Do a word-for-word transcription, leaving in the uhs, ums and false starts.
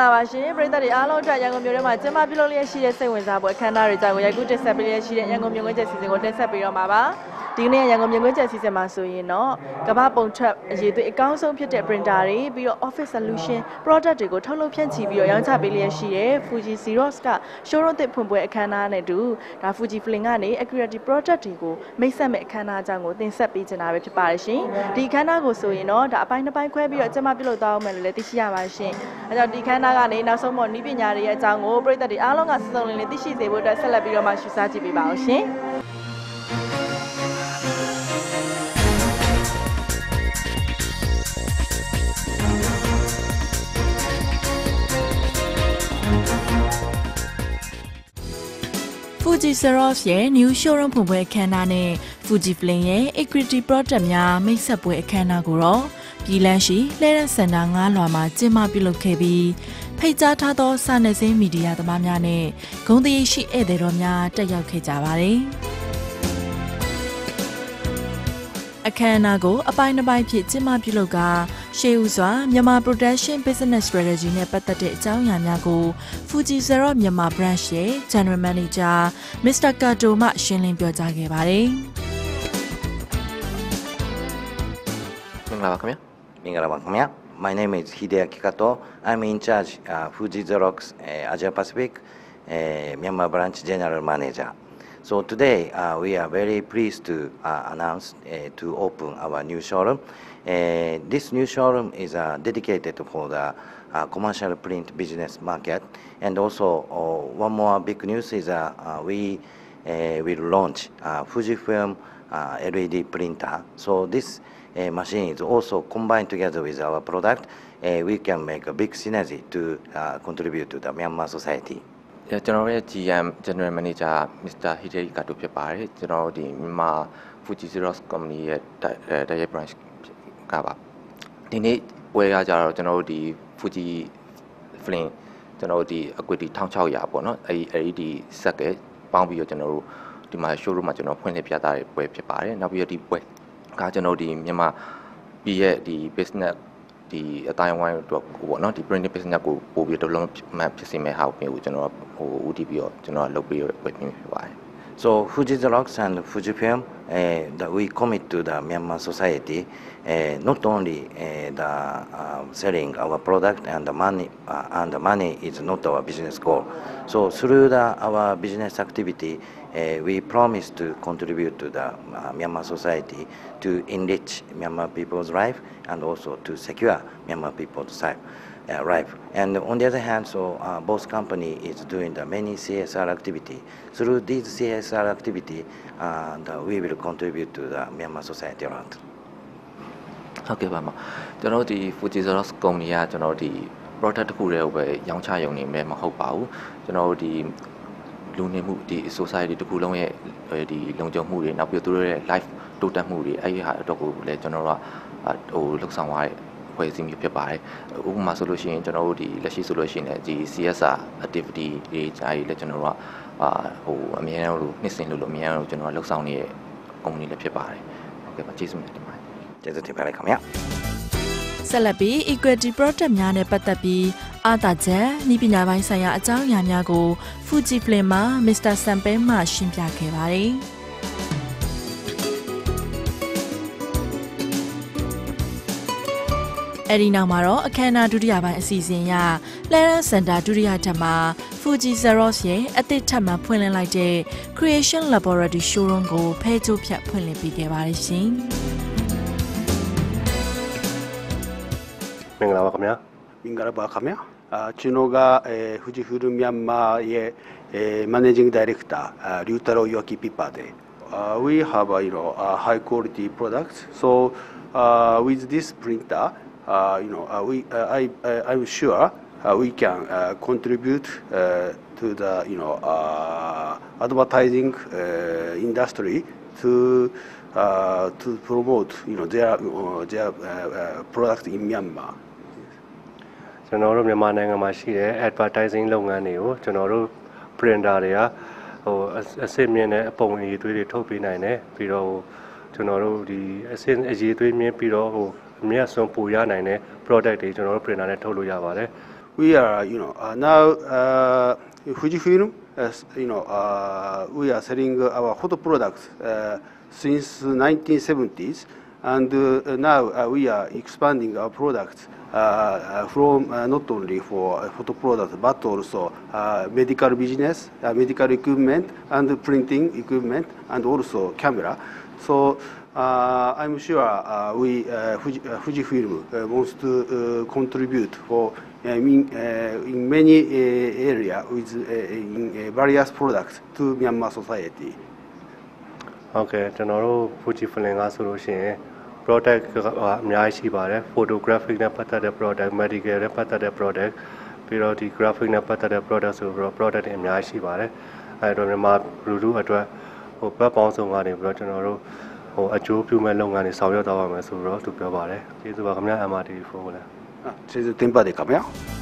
လာပါရှင်ပရိသတ်တွေအားလုံးအတွက်ရန်ကုန်မြို့ထဲမှာကျင်းပပြုလုပ်လျက်ရှိတဲ့စိတ်ဝင်စားပွဲအခမ်းအနားတွေကြောင့်ရိုက်ကူးတက်ဆက်ပေးလျက်ရှိတဲ့ရန်ကုန်မြို့ငွေကျစီစဉ်ကိုတင်ဆက်ပေးတော့မှာပါဒီနေ့ရန်ကုန်မြို့ငွေကျစီစဉ်မှာဆိုရင်တော့ကမ္ဘာပုံထွက်အရေးသွေးအကောင်းဆုံးဖြစ်တဲ့ printer တွေပြီးတော့ office solution product တွေကိုထုတ်လုပ်ဖြန့်ချီပြီးတော့ရောင်းချပေးလျက်ရှိတဲ့ Fuji Xerox က showroom သစ်ဖွင့်ပွဲအခမ်းအနားနဲ့တူဒါ Fuji Film ကနေ accuracy product တွေကိုမိတ်ဆက်မဲ့အခမ်းအနားအကြောင်းကိုတင်ဆက်ပေးချင်တာပဲဖြစ်ပါတယ်ရှင်ဒီအခမ်းအနားကိုဆိုရင်တော့ဒါအပိုင်းတစ်ပိုင်းခွဲပြီးတော့ကျင်းပပြုလုပ်သွားအောင်မယ်လို့လည်းသိရှိရပါရှင်အဲကြောင့်ဒီအခမ်းအနားကနေနောက်ဆုံးပေါ်နည်းပညာတွေရဲ့အကြောင်းကိုပရိသတ်တွေအားလုံးကစုံစုံလင်လင်သိရှိစေဖို့အတွက်ဆက်လက်ပြီးတော့မှရှုစားကြည့်ပေးပါအောင်ရှင်Fuji Xerox ရဲ့ new showroom ဖွင့်ပွဲအခမ်းအနားနဲ့ Fuji Film ရဲ့ equity product များမိတ်ဆက်ပွဲအခမ်းအနားကိုတော့ပြည်လန်းရှိလှည့်ရစင်တာငါးလွှာမှာကျင်းပပြုလုပ်ခဲ့ပြီးဖိတ်ကြားထားသောစာနယ်ဇင်းမီဒီယာသမားများနဲ့ဂုဏ်သရေရှိဧည့်သည်တော်များတက်ရောက်ခဲ့ကြပါတယ်။အခမ်းအနားကိုအပိုင်းတစ်ပိုင်းဖြစ်ကျင်းပပြုလုပ်ကရှေးဦးစွာမြန်မာ production business strategy နဲ့ပတ်သက်တဲ့အကြောင်းအရာများကို Fuji Xerox မြန်မာ branch ရဲ့ General Manager Mister Kato မှရှင်းလင်းပြောကြားခဲ့ပါတယ်။မင်္ဂလာပါခင်ဗျာမင်္ဂလာပါခင်ဗျာ My name is Hideaki Kato. I'm in charge uh, Fuji Xerox uh, Asia Pacific uh, Myanmar branch general manager. So today uh, we are very pleased to uh, announce uh, to open our new showroom. Uh, this new showroom is uh, dedicated for the uh, commercial print business market, and also uh, one more big news is uh, uh, we uh, will launch uh, Fujifilm uh, L E D printer. So this Uh, machine is also combined together with our product. Uh, we can make a big synergy to uh, contribute to the Myanmar society. ကျွန်တော်ရဲ့ G M General Manager Mister Hideaki Kato ဖြစ်ပါတယ်ကျွန်တော်ဒီမြန်မာ Fuji Xerox Company ရဲ့ direct branch ကပါဒီနေ့ပွဲရကြတော့ကျွန်တော်တို့ဒီ Fuji Film ကျွန်တော်တို့ဒီ equity one thousand six hundredပေါ့နော်အဲဒီအဲဒီစက်ကပေါင်းပြီးတော့ကျွန်တော်တို့ဒီမှာ showroom မှာကျွန်တော်ဖွင့်လှစ်ပြသတဲ့ပွဲဖြစ်ပါတယ်နောက်ပြီးတော့ဒီပွဲကကျွန်တော်ဒီမြန်မာပြည်ရဲ့ဒီ business ဒီအတိုင်းဝိုင်းတော့ပေါ့နော်ဒီ printing business ကိုပို့ပြီး development ဖြစ်စေမယ့်ဟာကိုကျွန်တော်ဟို U T P ရောကျွန်တော်လုပ်ပြီးပွဲနေဖြစ်ပါတယ် So Fuji Xerox and Fujifilm uh, that we commit to the Myanmar society uh, not only uh, the uh, selling our product and the money uh, and the money is not our business goal. So through the our business activity uh, we promise to contribute to the uh, Myanmar society to enrich Myanmar people's life and also to secure Myanmar people's life. Uh, right. And on the other hand, so uh, both company is doing the many C S R activity. Through these C S R activity, uh, the, we will contribute to the Myanmar society around. ဟုတ်ကဲ့ပါမကျွန်တော်ဒီ Fuji Xerox Company ကကျွန်တော်ဒီ product တစ်ခုတည်းကိုပဲရောင်းချရုံနေမဲ့မဟုတ်ပါဘူးကျွန်တော်ဒီလူနေမှုဒီ society တစ်ခုလုံးရဲ့ဒီလုံခြုံမှုတွေနောက်ပြီးသူတို့ရဲ့ life တိုးတက်မှုတွေအဲ့ဒီဟာအတွက်ကိုလည်းကျွန်တော်တို့ကဟိုလှုပ်ဆောင်ရတဲ့ဖွဲ့စည်းမျိုးဖြစ်ပါတယ်ဥပမာဆိုလို့ရှိရင်ကျွန်တော်တို့ဒီလက်ရှိဆိုလို့ရှိရင်ဒီ C S R activity တွေအားကြီးလည်းကျွန်တော်တို့ကဟိုအများအားလို့နှစ်စဉ်လို့လို့အများအားလို့ကျွန်တော်ကလှုပ်ဆောင်နေတဲ့ company လည်းဖြစ်ပါတယ်ဟုတ်ကဲ့ပါကျေးဇူးတင်ပါတယ်ကျေးဇူးတင်ပါတယ်ခင်ဗျာဆက်လက်ပြီး equity product များနဲ့ပတ်သက်ပြီးအာသာချက်ဤပညာပိုင်းဆိုင်ရာအကြောင်းအရာများကို Fuji Film မှာ Mister Sampel မှရှင်းပြခဲ့ပါတယ်အဲဒီနောက်မှာတော့အခမ်းအနားဒုတိယပိုင်းအစီအစဉ်ရလှည့်ရစင်တာဒုတိယထပ်မှာ Fuji Xerox ရဲ့အသစ်ထပ်မံဖွင့်လှစ်လိုက်တဲ့ Creation Laboratory Showroom ကိုဖဲချိုးဖြတ်ဖွင့်လှစ်ပေးခဲ့ပါတယ်ရှင်မင်္ဂလာပါခင်ဗျာမင်္ဂလာပါခင်ဗျာအာကျွန်တော်ကအဲ Fujifilm မြန်မာရဲ့အဲ Managing Director リュウタロウヨキピパで we have uh, you know uh, high quality products so uh, with this printer uh, you know uh, we uh, I uh, I'm sure uh, we can uh, contribute uh, to the you know uh, advertising uh, industry to uh, to promote you know their uh, their uh, uh, product in Myanmar ကျွန်တော်တို့မြန်မာနိုင်ငံမှာရှိတဲ့ advertising လုပ်ငန်းတွေကိုကျွန်တော်တို့ printer တွေကဟိုအစစ်မြင့်တဲ့အပုံအရည်သွေးတွေထုတ်ပေးနိုင်တယ်ပြီးတော့ကျွန်တော်တို့ဒီအစစ်အရည်သွေးမြင့်ပြီးတော့ဟိုအမြတ်ဆုံးပိုရနိုင်တဲ့ product တွေကျွန်တော်တို့ printer နဲ့ထုတ်လို့ရပါတယ် we are, you know, uh, now uh, Fujifilm, as you know, uh, we are selling our photo products uh, since nineteen seventies, and uh, now uh, we are expanding our products uh, from uh, not only for photo products but also uh, medical business, uh, medical equipment, and printing equipment, and also camera. So. Uh, I'm sure uh, we uh, Fuji, uh, Fujifilm uh, wants to uh, contribute for uh, in, uh, in many uh, areas with uh, in uh, various products to Myanmar society. Okay, ကျွန်တော်တို့ Fujifilm ကဆိုလို့ရှိရင် product ကအများကြီးရှိပါတယ် photographic နဲ့ပတ်သက်တဲ့ product medical နဲ့ပတ်သက်တဲ့ product ပြီးတော့ဒီ graphic နဲ့ပတ်သက်တဲ့ product ဆိုတော့ product တွေအများကြီးရှိပါတယ်အဲဒါမြန်မာလူလူအတွက်ဟိုဘက်ပေါင်းစုံကနေပြီးတော့ကျွန်တော်တို့ဟိုအကျိုးပြုမဲ့လုပ်ငန်းတွေဆောင်ရွက်သွားပါမယ်ဆိုတော့သူပြောပါတယ်ကျေးဇူးပါခင်ဗျာ M R T ဖုန်းကလည်းကျေးဇူးတင်ပါတယ်ခင်ဗျာ